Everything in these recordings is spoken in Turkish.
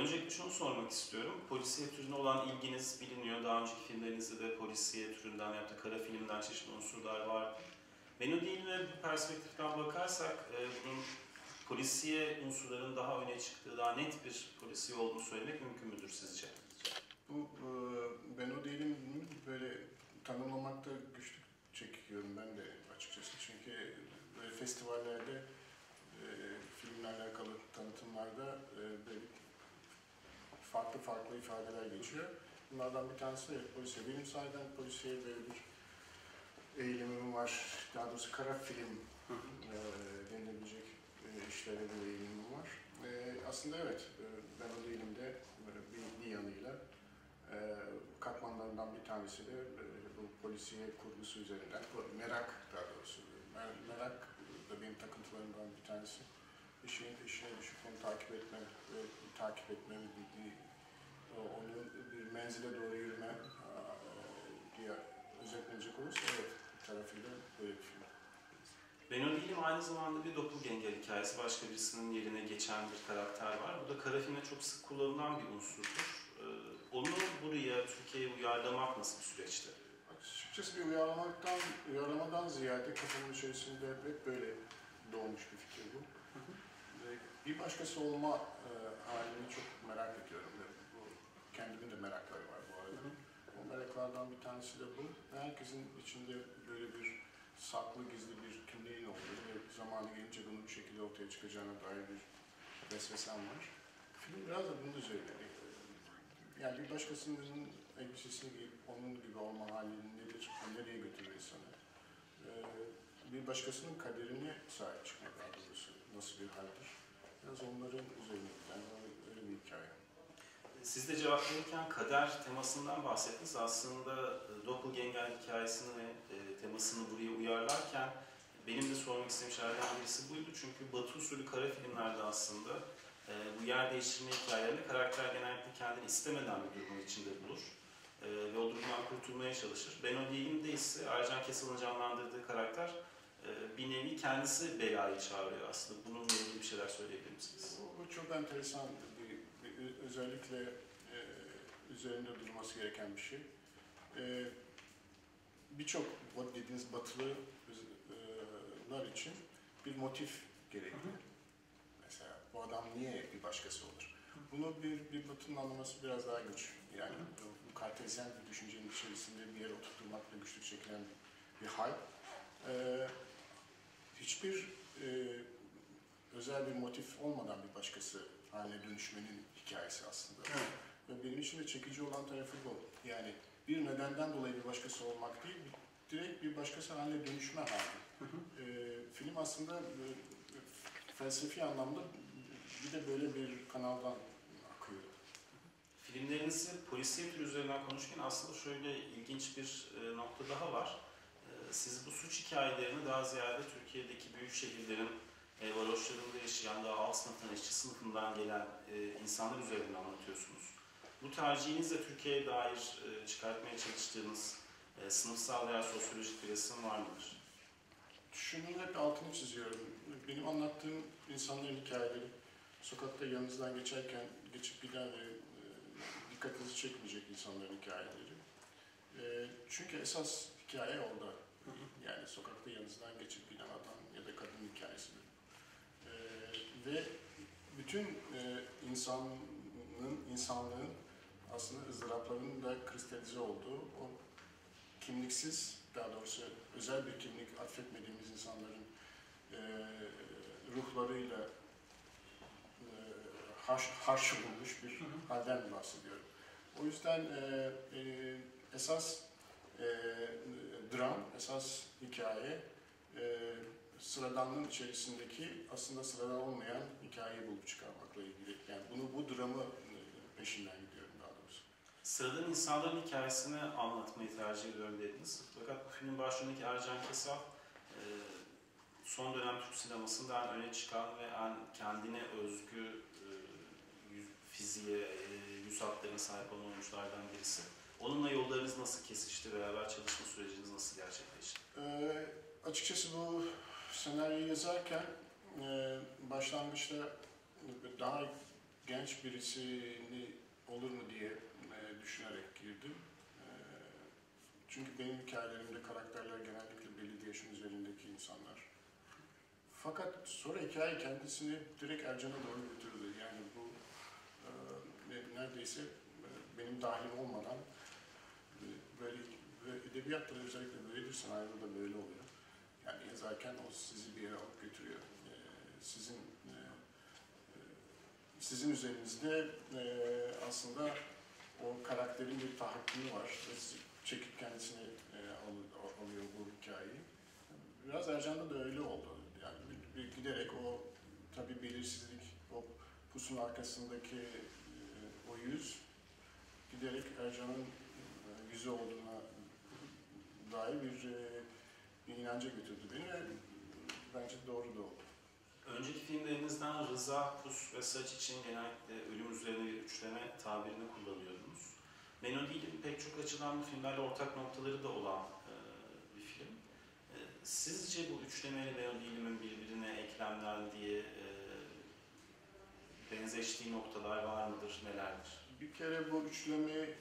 Öncelikle şunu sormak istiyorum. Polisiye türüne olan ilginiz biliniyor. Daha önceki filmlerinizde de polisiye türünden ya da kara filmden çeşitli unsurlar var. Menü değil ve bu perspektiften bakarsak bunun polisiye unsurların daha öne çıktığı, daha net bir polisiye olduğunu söylemek mümkün müdür sizce? Ben o değilim böyle tanımlamakta güçlük çekiyorum ben de açıkçası. Çünkü böyle festivallerde, filmle alakalı tanıtımlarda böyle farklı ifadeler geçiyor. Bunlardan bir tanesi de polisiye. Benim sahiden polisiye böyle bir eğilimim var. Daha doğrusu kara film denilebilecek işlere bir eğilimim var. Aslında evet, ben o değilimde bir yanıyla katmanlarından bir tanesi de bu polisiye kurgusu üzerinden, merak daha doğrusu. Merak da benim takıntılarımdan bir tanesi. İşin peşine düşüp onu takip etme, onu bir menzile doğru yürüme diye özetlenecek olursa evet, tarafıyla böyle bir film. Ben o değilim aynı zamanda bir doppelganger hikayesi. Başka birisinin yerine geçen bir karakter var. Bu da kara filmde çok sık kullanılan bir unsurdur. Onu buraya, Türkiye'ye uyarlamak nasıl bir süreçti? Açıkçası bir uyarlamadan ziyade kafamın içerisinde hep böyle doğmuş bir fikir bu. Bir başkası olma halini çok merak ediyorum. Kendimin de merakları var bu arada. O meraklardan bir tanesi de bu. Herkesin içinde böyle bir saklı, gizli bir kimliğin olduğu ve zamanı gelince bunun bir şekilde ortaya çıkacağına dair bir vesvesem var. Film biraz da bunun üzerine. Yani bir başkasının elbisesini giyip onun gibi olma halinin nedir, nereye götürür insanı? Bir başkasının kaderine sahip çıkmak daha doğrusu nasıl bir haldir? Biraz onların üzerine giden öyle bir hikaye. Siz de cevap verirken kader temasından bahsettiniz. Aslında doppelganger hikayesini ve temasını buraya uyarlarken benim de sormak istediğim şeylerden birisi buydu. Çünkü Batı usulü kara filmlerde aslında bu yer değiştirme hikayelerinde karakter genellikle kendini istemeden bir durumun içinde bulur. Ve o durumdan kurtulmaya çalışır. Ben o değilimde ise Ercan Kessel'ın canlandırdığı karakter bir nevi kendisi belayı çağırıyor aslında. Bununla ilgili bir şeyler söyleyebilir misiniz? Bu çok enteresan özellikle üzerinde durması gereken bir şey. Birçok dediğiniz batılılar için bir motif gerekli. Mesela bu adam niye bir başkası olur? Bunu bir batının anlaması biraz daha güç. Yani bu kartezyen bir düşüncenin içerisinde bir yere oturtmakla güçlük çekilen bir hal. Hiçbir özel bir motif olmadan bir başkası haline dönüşmenin hikayesi aslında. Evet. Ve benim için de çekici olan tarafı bu. Yani bir nedenden dolayı bir başkası olmak değil, direkt bir başkası haline dönüşme hali. Film aslında felsefi anlamda bir de böyle bir kanaldan akıyor. Filmlerinizi polisiye tür üzerinden konuşurken aslında şöyle ilginç bir nokta daha var. Siz bu suç hikayelerini daha ziyade Türkiye'deki büyük şehirlerin varoşlarında yaşayan daha alt sınıftan, işçi sınıfından gelen insanlar üzerinden anlatıyorsunuz. Bu tercihinizle Türkiye'ye dair çıkartmaya çalıştığınız sınıfsal veya sosyolojik bir resim var mıdır? Şunun hep altını çiziyorum. Benim anlattığım insanların hikayeleri, sokakta yanınızdan geçerken geçip giden ve dikkatinizi çekmeyecek insanların hikayeleri. Çünkü esas hikaye orada. Yani sokakta yanınızdan geçip giden adam ya da kadın hikayesidir. Ve bütün insanlığın aslında ızdıraplarının da kristalize olduğu o kimliksiz, daha doğrusu özel bir kimlik atfetmediğimiz insanların ruhlarıyla harşolunmuş bir halden bahsediyorum. O yüzden esas dram, esas hikaye sıradanlığın içerisindeki aslında sıradan olmayan hikayeyi bulup çıkarmakla ilgili. Yani bu dramı peşinden gidiyorum daha doğrusu. Sıradan insanların hikayesini anlatmayı tercih ediyorum dediniz. Fakat bu filmin başrolündeki Ercan Kessel son dönem Türk sinemasında en öne çıkan ve en kendine özgü fiziğe, yüz hatlarına sahip olan oyunculardan birisi. Onunla yollarınız nasıl kesişti? Beraber çalışma süreciniz nasıl gerçekleşti? Açıkçası bu senaryoyu yazarken başlangıçta daha genç birisini olur mu diye düşünerek girdim. Çünkü benim hikayelerimde karakterler genellikle belli bir yaşın üzerindeki insanlar. Fakat sonra hikaye kendisini direkt Ercan'a doğru götürdü. Yani bu neredeyse benim dahilim olmadan böyle edebiyatta özellikle böyledir, senaryoda da böyle oluyor. Yani yazarken o sizi bir yere alıp götürüyor. Sizin üzerinizde aslında o karakterin bir tahakkümü var. Çekip kendisine alıyor bu hikayeyi. Biraz Ercan'da da öyle oldu. Yani giderek o tabii belirsizlik, o pusun arkasındaki o yüz giderek Ercan'ın yüzü olduğuna dair bir inanca götürdü beni ve bence doğru da oldu. Önceki filmlerinizden Rıza, Pus ve Saç için genellikle ölüm üzerine bir üçleme tabirini kullanıyordunuz. Menodi'nin pek çok açıdan bu filmlerle ortak noktaları da olan bir film. Sizce bu üçlemeyle Menodi'nin birbirine eklemlendiği, benzeştiği noktalar var mıdır, nelerdir? Bir kere bu üçlemeyi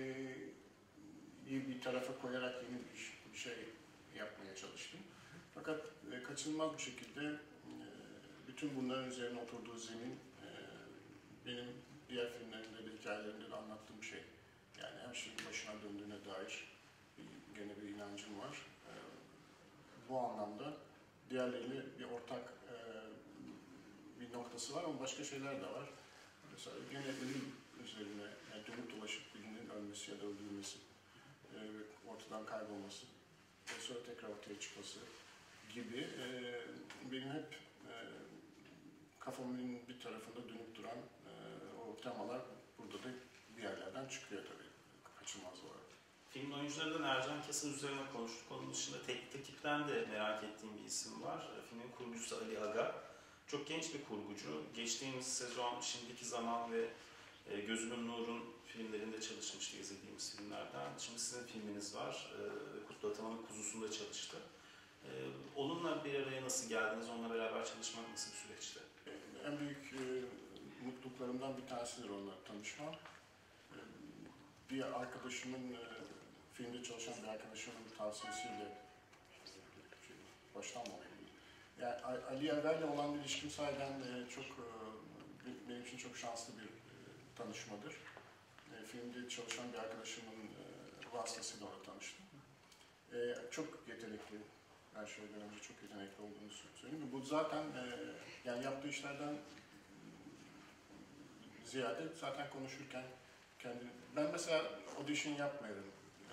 bir tarafa koyarak yeni bir şey yapmaya çalıştım. Fakat kaçınılmaz bir şekilde bütün bunların üzerine oturduğu zemin benim diğer filmlerimde de hikayelerimde de anlattığım şey. Yani her şeyin başına döndüğüne dair gene bir inancım var. Bu anlamda diğerleriyle bir ortak bir noktası var ama başka şeyler de var. Mesela gene ölüm üzerine yani dönüp dolaşıp birinin ölmesi ya da öldürülmesi ortadan kaybolması ve sonra tekrar ortaya çıkması gibi benim hep kafamın bir tarafında dönüp duran o temalar burada da bir yerlerden çıkıyor tabii kaçınılmaz olarak. Filmin oyuncularından Ercan Kesal üzerine konuştuk. Onun dışında teknik ekipten de merak ettiğim bir isim var. Filmin kurgucusu Ali Aga. Çok genç bir kurgucu. Geçtiğimiz sezon Şimdiki Zaman ve Gözümün Nur'un filmlerinde çalışmıştı, izlediğimiz filmlerden. Şimdi sizin filminiz var. Kutlu Ataman'ın Kuzusu'nda çalıştı. Onunla bir araya nasıl geldiniz? Onunla beraber çalışmak nasıl bir süreçti? En büyük mutluluklarımdan bir tanesidir onunla tanışmam. Bir arkadaşımın, filmde çalışan bir arkadaşımın tavsiyesiyle başlanmalıyım. Yani Ali Aga'yla olan ilişkim sahiden çok, benim için çok şanslı bir tanışmadır. Filmde çalışan bir arkadaşımın vasıtasıyla ona tanıştım. Çok yetenekli, her şeyden önce çok yetenekli olduğunu söyleyeyim. Bu zaten yani yaptığı işlerden ziyade zaten konuşurken kendini... Ben mesela audition yapmıyorum.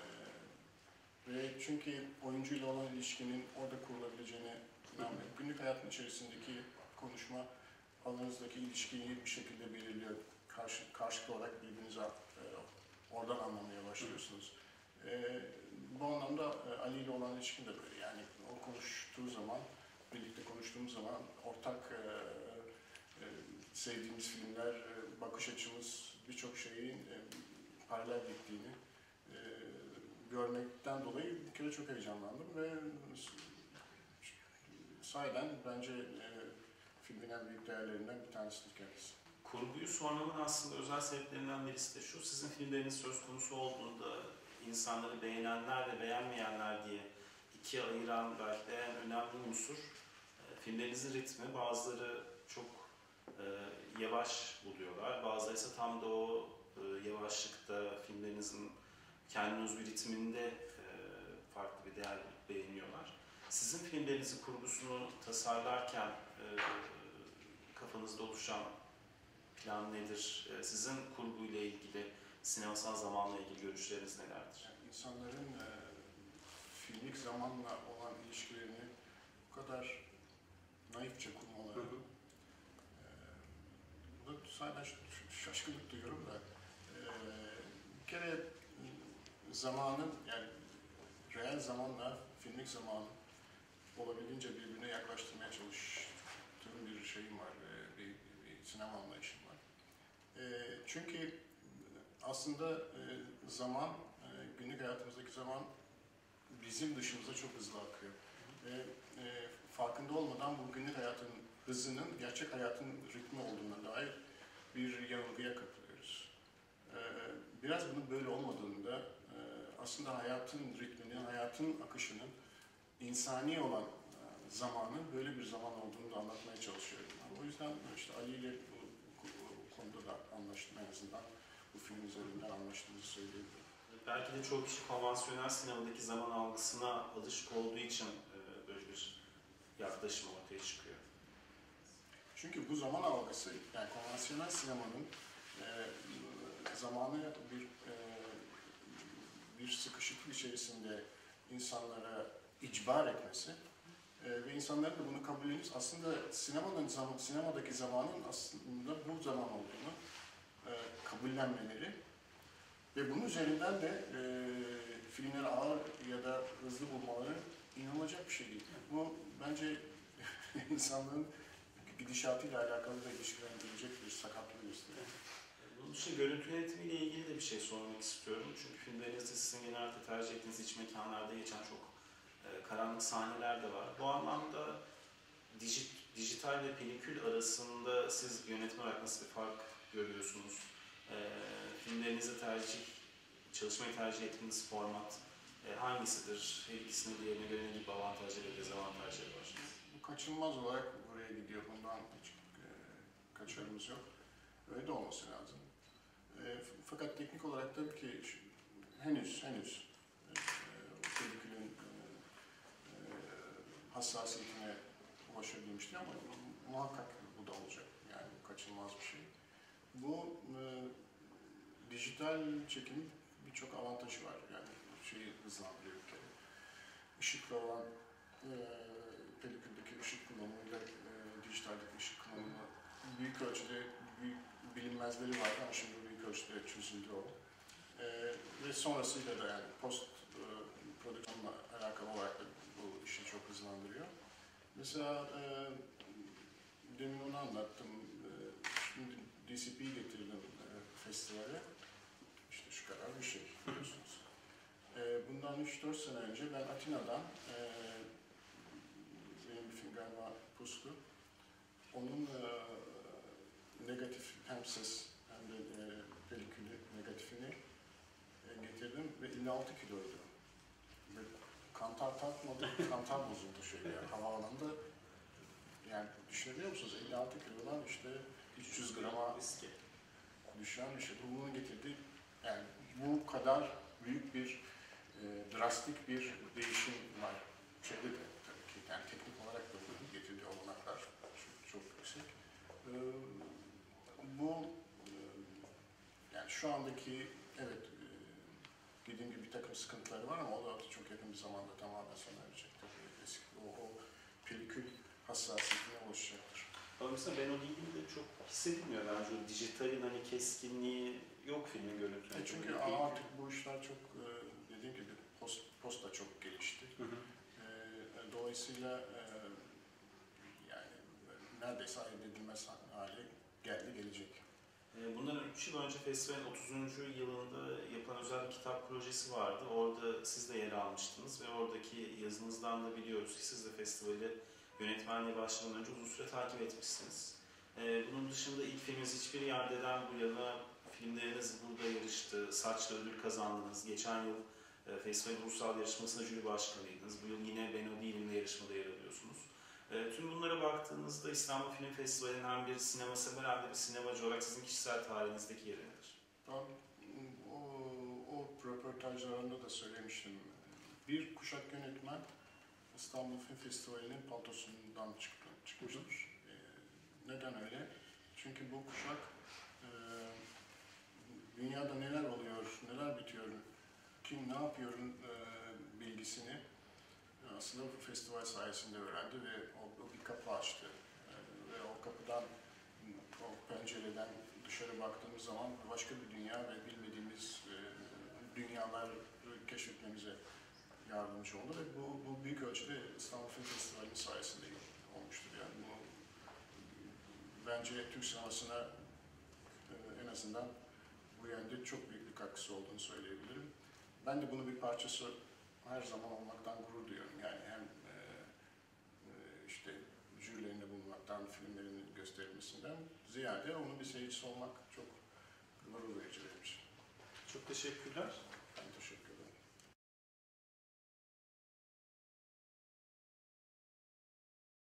Ve çünkü oyuncuyla olan ilişkinin orada kurulabileceğine inanmıyorum. Günlük hayatın içerisindeki konuşma aranızdaki ilişkiyi bir şekilde belirliyor. Karşılıklı olarak birbirinizi oradan anlamaya başlıyorsunuz. Bu anlamda Ali ile olan ilişkim de böyle. Yani o konuştuğu zaman, birlikte konuştuğumuz zaman ortak sevdiğimiz filmler, bakış açımız, birçok şeyin paralel gittiğini görmekten dolayı bir kere çok heyecanlandım ve sahiden bence filmin en büyük değerlerinden bir tanesidir kendisi. Kurguyu sormamın aslında özel sebeplerinden birisi de şu, sizin filmleriniz söz konusu olduğunda insanları beğenenler ve beğenmeyenler diye ikiye ayıran belki de en önemli unsur filmlerinizin ritmi. Bazıları çok yavaş buluyorlar, bazıları ise tam da o yavaşlıkta filmlerinizin kendine özgü ritminde farklı bir değer beğeniyorlar. Sizin filmlerinizin kurgusunu tasarlarken kafanızda oluşan plan nedir? Sizin kurguyla ilgili, sinemasal zamanla ilgili görüşleriniz nelerdir? Yani insanların filmik zamanla olan ilişkilerini bu kadar naifçe kurmaları, bu da sadece şaşkınlık duyuyorum da bir kere zamanın, yani reel zamanla filmik zamanın olabildiğince birbirine yaklaştırmaya çalıştığım bir şeyim var, bir sinema anlayışım var. Çünkü aslında zaman, günlük hayatımızdaki zaman bizim dışımıza çok hızlı akıyor. Ve farkında olmadan bu günlük hayatın hızının gerçek hayatın ritmi olduğuna dair bir yanılgıya kapılıyoruz. Biraz bunun böyle olmadığında aslında hayatın ritminin, hayatın akışının insani olan zamanın böyle bir zaman olduğunu da anlatmaya çalışıyorum. O yüzden işte Ali ile bu konuda da anlaştım, en azından bu film üzerinden anlaştığımızı söyleyebilirim. Belki de çoğu kişi konvansiyonel sinemadaki zaman algısına alışık olduğu için böyle bir yaklaşım ortaya çıkıyor. Çünkü bu zaman algısı, yani konvansiyonel sinemanın zamanı bir sıkışıklık içerisinde insanlara icbar etmesi ve insanların da bunu kabullenip aslında sinemadaki zamanın aslında bu zaman olduğunu kabullenmeleri ve bunun üzerinden de filmleri ağır ya da hızlı bulmaları inanılacak bir şey değil. Bu bence insanlığın gidişatıyla alakalı da ilişkilendirilecek bir sakatlığı gösteriyor. Bunun için görüntü yönetimiyle ilgili de bir şey sormak istiyorum. Çünkü filmlerinizde sizin genelde tercih ettiğiniz iç mekanlarda geçen çok karanlık sahneler de var. Bu anlamda dijital ve pelikül arasında siz yönetmen olarak nasıl bir fark görüyorsunuz? Filmlerinize çalışmayı tercih ettiğiniz format hangisidir? Her ikisinin diğerine göre ne gibi avantajları ve dezavantajları var? Bu kaçınılmaz olarak buraya gidiyor. Bundan hiç kaçarımız yok. Öyle de olması lazım. Fakat teknik olarak tabii ki henüz pelikülün hassasiyetine ulaşabilmişti ama muhakkak bu da olacak. Yani kaçınılmaz bir şey. Bu dijital çekimin birçok avantajı var. Yani şeyi hızlandırıyor bir kere. Işıkla olan peliküldeki ışık kullanımıyla dijitaldeki ışık kullanımı büyük ölçüde bilinmezleri vardı ama şimdi büyük ölçüde çözüldü o. Ve sonrasıyla da yani post prodüksiyonla alakalı olarak da bu işi çok hızlandırıyor. Mesela demin onu anlattım. Şimdi DCP'yi getirdim festivale. İşte şu kadar bir şey biliyorsunuz. Bundan 3-4 sene önce ben Atina'dan benim bir film galiba Puslu. Onun negatif hem ses hem de pelikülü negatifini getirdim ve 56 kiloydu. Ve kantar takmadı, kantar bozuldu yani havaalanında. Yani düşünebiliyor musunuz? 56 kilodan işte 300 grama düşen bir şey. Bu bunun getirdiği, yani bu kadar büyük bir drastik bir değişim var. Şeyde de tabii ki, yani teknik olarak da bu getirdiği olanaklar çok yüksek. Bu yani şu andaki evet dediğim gibi bir takım sıkıntıları var ama o da çok yakın bir zamanda tamamen sona erecek. O pelikül hassasiyetine ulaşacaktır. Ama mesela ben o ilgili de çok hissedilmiyor bence. O dijitalin hani keskinliği yok filmin görüntüsünde. Çünkü artık bu işler çok dediğim gibi post da çok gelişti. Hı hı. Dolayısıyla yani neredeyse ayırt edilmez hale gelecek. Bundan 3 yıl önce festivalin 30. yılında yapılan özel bir kitap projesi vardı. Orada siz de yer almıştınız ve oradaki yazınızdan da biliyoruz ki siz de festivali yönetmenliğe başlamadan önce uzun süre takip etmişsiniz. Bunun dışında ilk filminiz Hiçbir Yerde'den bu yana filmleriniz burada yarıştı, Saç'la ödül kazandınız. Geçen yıl festivalin ulusal yarışmasında jüri başkanıydınız. Bu yıl yine Ben O Değilim'de yarışmada yer alıyorsunuz. Tüm bunlara baktığınızda İstanbul Film Festivali'nin hem bir sinema sever hem de bir sinemacı olarak sizin kişisel tarihinizdeki yeri nedir? Ben o röportajlarında da söylemiştim. Bir kuşak yönetmen İstanbul Film Festivali'nin paltosundan çıkmıştır. Neden öyle? Çünkü bu kuşak dünyada neler oluyor, neler bitiyor, kim ne yapıyor bilgisini aslında bu festival sayesinde öğrendi ve o bir kapı açtı. Ve o kapıdan, o pencereden dışarı baktığımız zaman başka bir dünya ve bilmediğimiz dünyalar keşfetmemize yardımcı oldu ve bu büyük ölçüde İstanbul Film Festivali'nin sayesinde olmuştur. Yani bu bence Türk sinemasına en azından bu yönde çok büyük bir katkısı olduğunu söyleyebilirim. Ben de bunun bir parçası her zaman olmaktan gurur duyuyorum. Yani hem işte jürilerinde bulunmaktan, filmlerin gösterilmesinden ziyade onun bir seyircisi olmak çok gurur verici benim için. Çok teşekkürler.